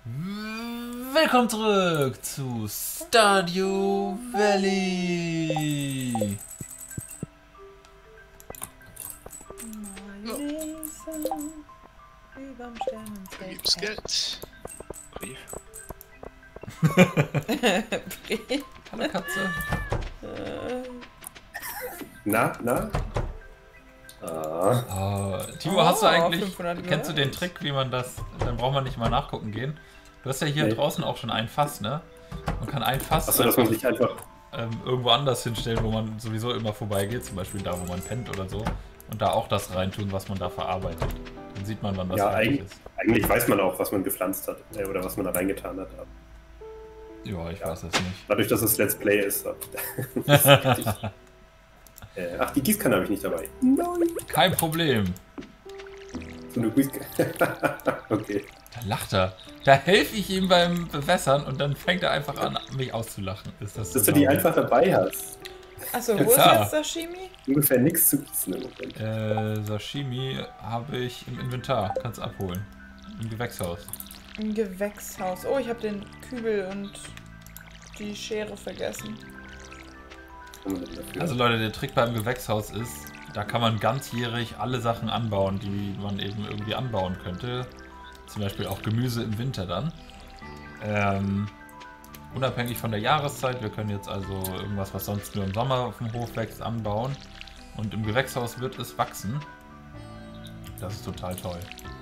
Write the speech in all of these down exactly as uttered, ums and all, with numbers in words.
Willkommen zurück zu Stardew Valley. Da gibt's Geld. Brief. Brief. Hallo Katze. Na, na? Ah. Oh, Timo, oh, hast du eigentlich, kennst du den Trick, wie man das, dann braucht man nicht mal nachgucken gehen. Du hast ja hier nee. draußen auch schon ein Fass, ne? Man kann ein Fass Achso, dass man sich einfach ähm, irgendwo anders hinstellen, wo man sowieso immer vorbeigeht, zum Beispiel da, wo man pennt oder so. Und da auch das reintun, was man da verarbeitet. Dann sieht man, wann das ja, fertig eigentlich, ist. Eigentlich weiß man auch, was man gepflanzt hat oder was man da reingetan hat. Ja, ich ja. weiß es nicht. Dadurch, dass es Let's Play ist. ist äh, ach, die Gießkanne habe ich nicht dabei. Nein. Kein Problem. So eine Gießkanne. Okay. Da lacht er. Da helfe ich ihm beim Bewässern und dann fängt er einfach an, mich auszulachen. Ist das so dass du die einfach dabei hast. Achso, wo ja. ist jetzt Sashimi? Ungefähr nichts zu gießen im Moment. Äh, Sashimi habe ich im Inventar. Kannst abholen. Im Gewächshaus. Im Gewächshaus. Oh, ich habe den Kübel und die Schere vergessen. Also Leute, der Trick beim Gewächshaus ist, da kann man ganzjährig alle Sachen anbauen, die man eben irgendwie anbauen könnte. Zum Beispiel auch Gemüse im Winter dann. Ähm, unabhängig von der Jahreszeit. Wir können jetzt also irgendwas, was sonst nur im Sommer auf dem Hof wächst, anbauen. Und im Gewächshaus wird es wachsen. Das ist total toll.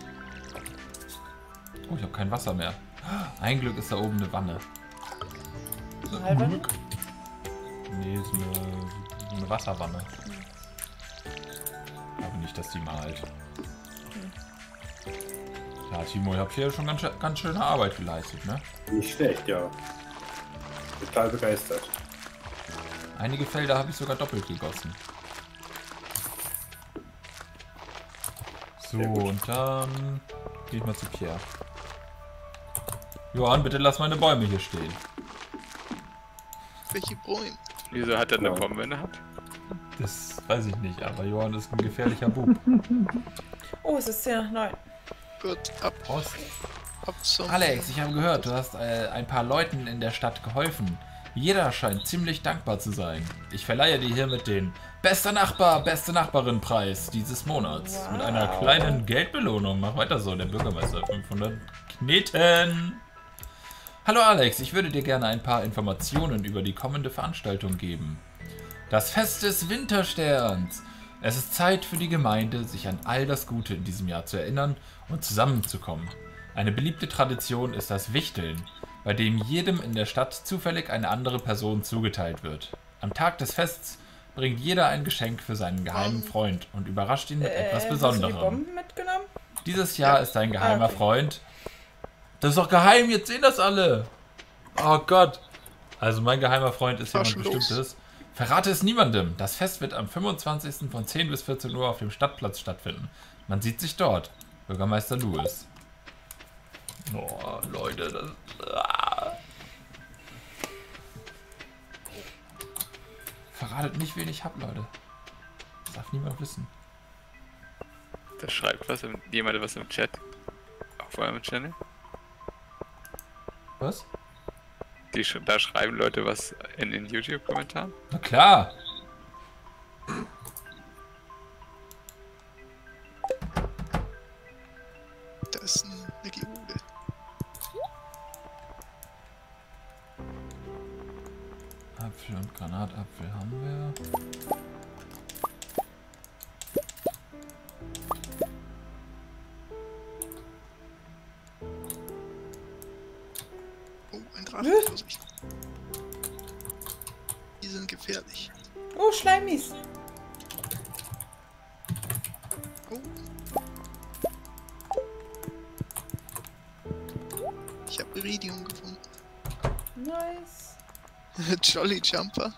Oh, ich habe kein Wasser mehr. Ein Glück ist da oben eine Wanne. Eine Wanne? Nee, ist eine, eine Wasserwanne. Ich glaube nicht, dass die malt. Ja, Timo, ich habe hier schon ganz, ganz schöne Arbeit geleistet, ne? Nicht schlecht, ja. Total begeistert. Einige Felder habe ich sogar doppelt gegossen. So, und dann gehe ich mal zu Pierre. Johann, bitte lass meine Bäume hier stehen. Welche Bäume? Wieso hat er eine Bombe in der Hand? Das weiß ich nicht, aber Johann ist ein gefährlicher Bub. Oh, es ist zehn nach neun. Gut, ab. Prost. Ab zum Alex, ich habe gehört, du hast äh, ein paar Leuten in der Stadt geholfen. Jeder scheint ziemlich dankbar zu sein. Ich verleihe dir hiermit den Bester Nachbar, beste Nachbarin Preis dieses Monats. Wow. Mit einer kleinen Geldbelohnung. Mach weiter so, der Bürgermeister. fünfhundert Kneten. Hallo Alex, ich würde dir gerne ein paar Informationen über die kommende Veranstaltung geben. Das Fest des Wintersterns. Es ist Zeit für die Gemeinde, sich an all das Gute in diesem Jahr zu erinnern und zusammenzukommen. Eine beliebte Tradition ist das Wichteln, bei dem jedem in der Stadt zufällig eine andere Person zugeteilt wird. Am Tag des Fests bringt jeder ein Geschenk für seinen geheimen Freund und überrascht ihn mit äh, etwas hast Besonderem. du die Bomben mitgenommen? Dieses Jahr ja. ist dein geheimer ah, okay. Freund. Das ist doch geheim, jetzt sehen das alle. Oh Gott. Also mein geheimer Freund ist jemand Bestimmtes. Verrate es niemandem. Das Fest wird am fünfundzwanzigsten von zehn bis vierzehn Uhr auf dem Stadtplatz stattfinden. Man sieht sich dort. Bürgermeister Louis. Oh, Leute, das... Ah. Verratet nicht, wen ich hab, Leute. Das darf niemand wissen. Da schreibt was im, jemand was im Chat. Auf eurem Channel. Was? Die, da schreiben Leute was in den YouTube-Kommentaren? Na klar! Das ist eine Geode. Apfel und Granatapfel haben wir. Oh, ein Drachen. Vorsicht. Die sind gefährlich. Oh, Schleimis. Oh. Ich habe Iridium gefunden. Nice. Jolly Jumper.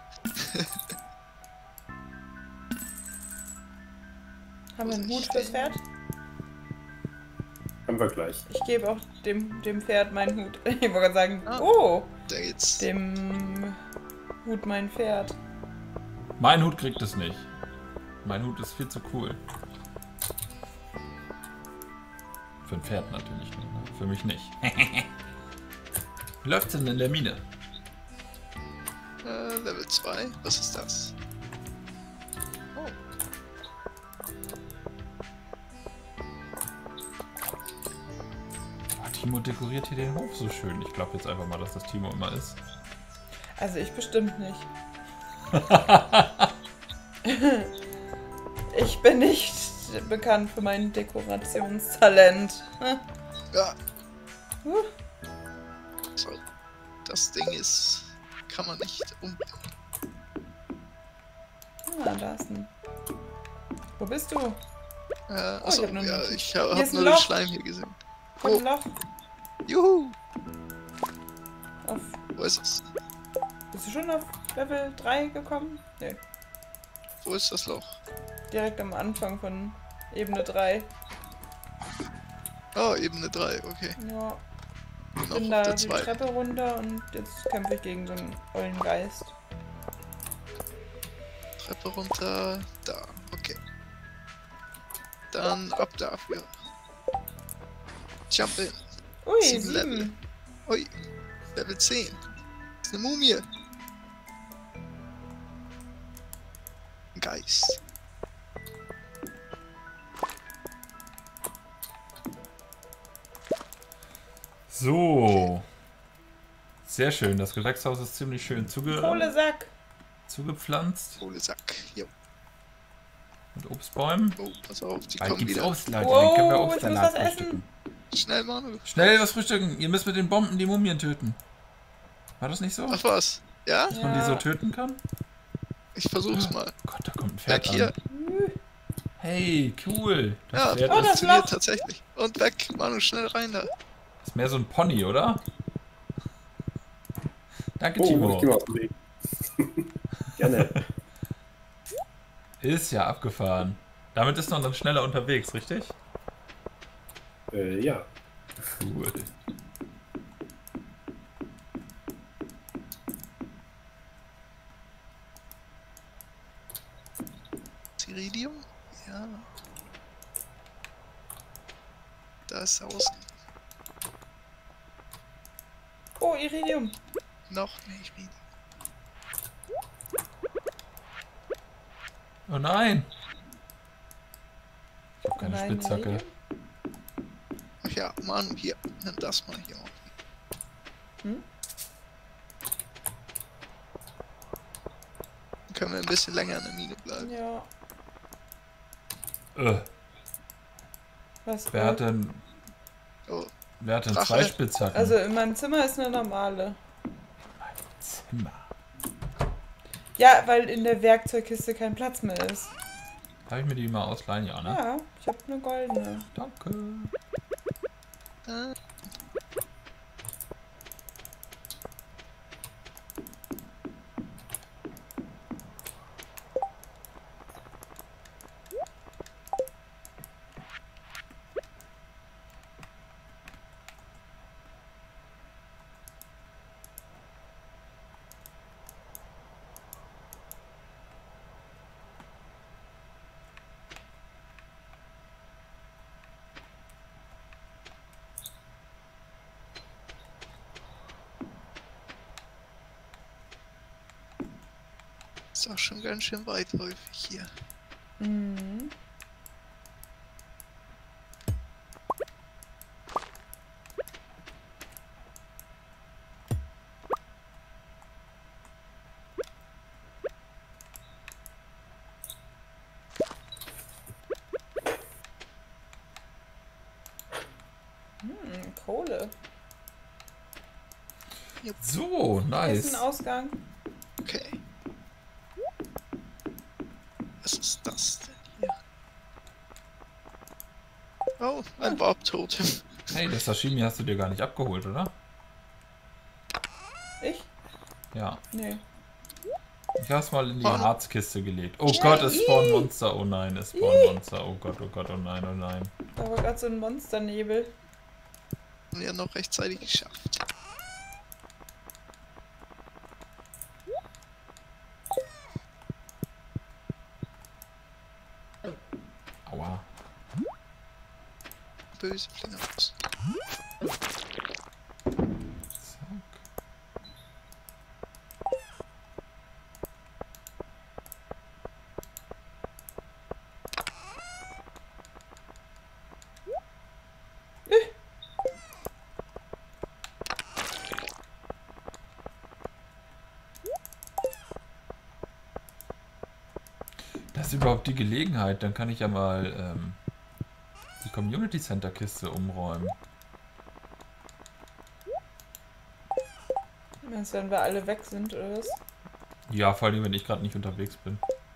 Haben wir einen Hut fürs Pferd? Haben wir gleich. Ich gebe auch dem, dem Pferd meinen Hut. Ich wollte gerade sagen, Ah, oh, da geht's. dem Hut mein Pferd. Mein Hut kriegt es nicht. Mein Hut ist viel zu cool. für ein Pferd natürlich nur, ne? Für mich nicht. Wie läuft's denn in der Mine? Äh, Level zwei. Was ist das? Oh. Oh, Timo dekoriert hier den Hof so schön. Ich glaube jetzt einfach mal, dass das Timo immer ist. Also ich bestimmt nicht. Ich bin nicht bekannt für mein Dekorationstalent. Ja. Huh. So. Das Ding ist... Kann man nicht um... Ah, da ist ein... Wo bist du? Äh, achso, ich hab nur ja, einen- ich hab, Hier hab ist ein nur den Loch. Schleim hier gesehen. Komm, Oh. Loch. Juhu! Auf... Wo ist es? Bist du schon auf Level drei gekommen? Nee. Wo ist das Loch? Direkt am Anfang von Ebene drei. Oh, Ebene drei, okay. Ja, ich Noch bin auf da der die zweiten. Treppe runter und jetzt kämpfe ich gegen so einen ollen Geist. Treppe runter. Da, okay. Dann ab dafür. Jump in. Ui, Sieben sieben. Level. Ui, Level zehn. Das ist eine Mumie. Ein Geist. So. Sehr schön. Das Gewächshaus ist ziemlich schön zuge Kohlesack. zugepflanzt. Kohlesack. Jo. Mit Obstbäumen. Oh, pass auf, die Bald kommen gibt's wieder. Obst, Leute. Wow, Dann können wir ich muss Obstsalat was essen. frühstücken. Schnell, Manu. Schnell was frühstücken. Ihr müsst mit den Bomben die Mumien töten. War das nicht so? Ach was? Ja? Dass man die so Ja. töten kann? Ich versuch's mal. Oh Gott, da kommt ein Weg Pferd hier. an. Hey, cool. Das Ja, Pferd Oh, das ist, funktioniert Loch. tatsächlich. Und weg, Manu, schnell rein da. ist mehr so ein Pony, oder? Danke, Oh, Timo. ich geh mal auf den Weg. Gerne. Ist ja abgefahren. Damit ist man dann schneller unterwegs, richtig? Äh, ja. Cool. Iridium? Ja. Da ist aus. Oh, Iridium. Noch nicht wieder. Oh nein! Ich hab keine Nein, Spitzhacke. Iridium? Ach ja, Manu, hier. Nimm das mal hier. Hm? Dann können wir ein bisschen länger in der Mine bleiben. Ja. Äh, Was? wer hat denn, Oh, wer hat denn Drache. zwei Spitzhacken? Also in meinem Zimmer ist eine normale. Zimmer. Ja, weil in der Werkzeugkiste kein Platz mehr ist. Darf ich mir die mal ausleihen? Ja, ne? Ja, ich habe eine goldene. Danke. äh, ist auch schon ganz schön weitläufig hier. Mhm. Hm, Kohle. So, Hier ist nice. ein Ausgang. Okay. Was ist das denn hier? Oh, ein Warp-Totem. Hey, das Sashimi hast du dir gar nicht abgeholt, oder? Ich? Ja. Nee. Ich hab's mal in die Oh. Harzkiste gelegt. Oh Ja, Gott, es ih. spawnen Monster. Oh nein, es spawnen Monster. Oh Gott, oh Gott, oh nein, oh nein. Da war gerade so ein Monsternebel. Und ja noch rechtzeitig geschafft. Aua. böse Fledermaus. Zack. Das ist überhaupt die Gelegenheit, dann kann ich ja mal ähm, die Community Center Kiste umräumen. Meinst du, wenn wir alle weg sind, oder was? Ja, vor allem, wenn ich gerade nicht unterwegs bin.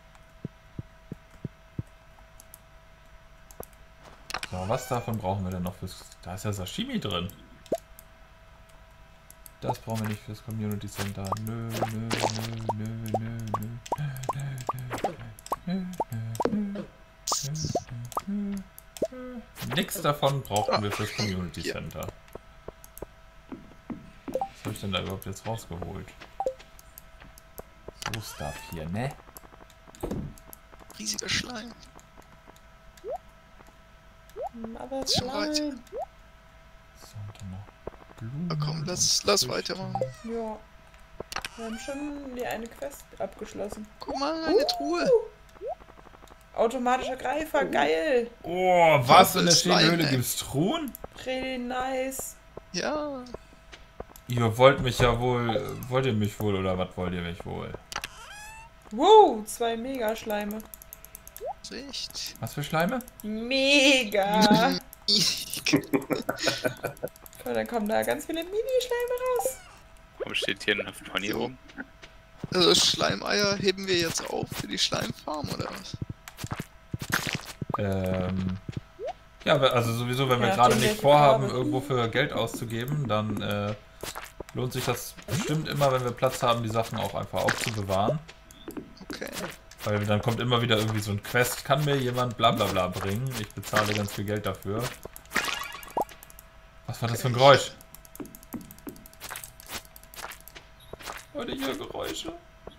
So, was davon brauchen wir denn noch fürs... Da ist ja Sashimi drin. Das brauchen wir nicht fürs Community Center. Nö, nö, nö, nö, nö, nö, nö, nö, nö, nö, nö, nö. Nix davon brauchten wir fürs Community Center. Was habe ich denn da überhaupt jetzt rausgeholt? So Stuff hier, ne? Riesiger Schleim. Aber Ist schon weit. nein. So, und dann noch Blumen. Na komm, lass, und lass Früchte. weitermachen. Ja. Wir haben schon die eine Quest abgeschlossen. Guck mal, eine Truhe. Automatischer Greifer, geil. Oh, was? In der Das Slime, Schneehöhle ey. gibt's Truhen? Really nice. Ja, Ihr wollt mich ja wohl... Wollt ihr mich wohl oder was wollt ihr mich wohl? Wow, zwei Mega-Schleime. echt. Was für Schleime? Mega. Und dann kommen da ganz viele Mini-Schleime raus. Warum steht hier ein Pony So. rum? Also Schleimeier heben wir jetzt auf für die Schleimfarm, oder was? Ähm... Ja, we- also sowieso, wenn wir Ja, gerade nachdem nicht welche vorhaben, Farbe. irgendwo für Geld auszugeben, dann äh, lohnt sich das bestimmt immer, wenn wir Platz haben, die Sachen auch einfach aufzubewahren. Okay. Weil dann kommt immer wieder irgendwie so ein Quest, kann mir jemand bla bla bla bringen. Ich bezahle ganz viel Geld dafür. Was war das für ein Geräusch? Heute hier Geräusche.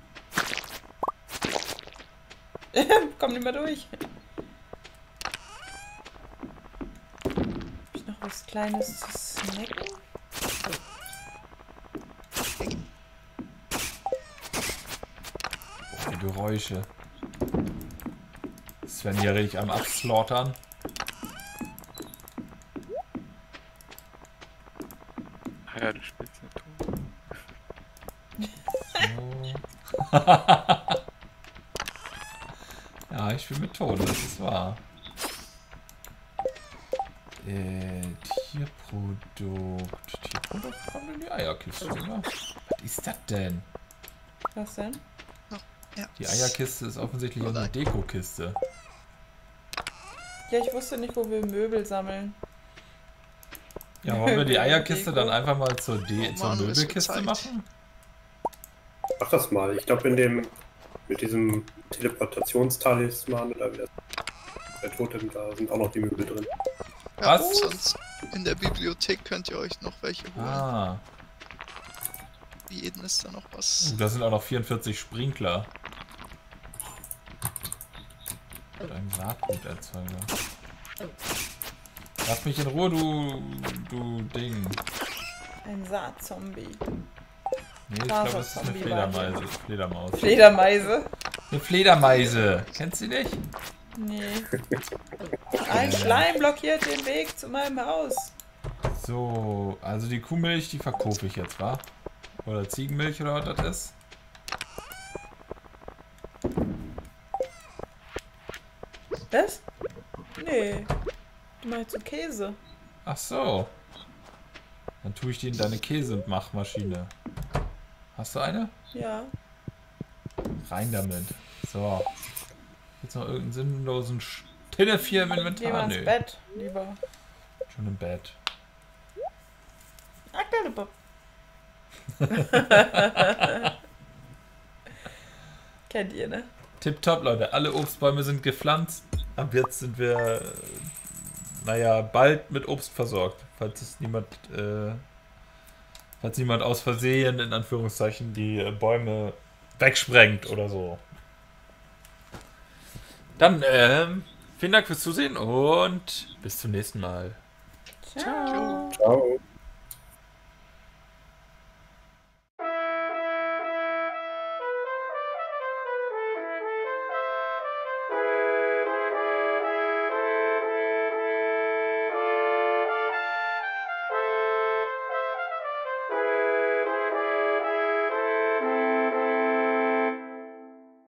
Komm nicht mehr durch. Hab ich noch was Kleines zu snacken? Oh, die Geräusche. Sven hier richtig am Abslaughtern. Ah ja, du spielst nicht. So. Ja, ich spiele mit Ton, das ist wahr. Äh, Tierprodukt. Tierprodukt kommt in die Eierkiste, oder? Was ist das denn? Was denn? Ja. Die Eierkiste ist offensichtlich Oh eine nein. Dekokiste. Ja, ich wusste nicht, wo wir Möbel sammeln. Ja, wollen wir die Eierkiste Deko. dann einfach mal zur, De Oh zur Mann, es wird Möbelkiste Zeit. machen? Mach das mal. Ich glaube, in dem, mit diesem Teleportationstalisman oder wie das bei Totem, da sind auch noch die Möbel drin. Ja, Was? sonst in der Bibliothek könnt ihr euch noch welche holen. Ah, Für jeden ist da noch was. uh, da sind auch noch vierundvierzig Sprinkler. Und ein Saatguterzeuger. Lass mich in Ruhe, du, du Ding. Ein Saatzombie. Nee, ich glaube, es ist eine Zombie Fledermeise. Fledermaus. Fledermeise. Eine Fledermeise. Kennst du die nicht? Nee. Ein Schleim blockiert den Weg zu meinem Haus. So, also die Kuhmilch, die verkaufe ich jetzt, wa? Oder Ziegenmilch oder was das ist? Was? Nee. Du meinst so Käse? Ach so. Dann tue ich die in deine Käse-Machmaschine. Hast du eine? Ja. Rein damit. So. Jetzt noch irgendeinen sinnlosen Tinnef hier im Geh Inventar? mal ins Nö. Bett, lieber. Schon im Bett. Aktuelle Kennt ihr, ne? Tipptopp, Leute. Alle Obstbäume sind gepflanzt. Ab jetzt sind wir, äh, naja, bald mit Obst versorgt. Falls es niemand, äh, falls niemand aus Versehen, in Anführungszeichen, die äh, Bäume wegsprengt oder so. Dann, ähm, vielen Dank fürs Zusehen und bis zum nächsten Mal. Ciao. Ciao.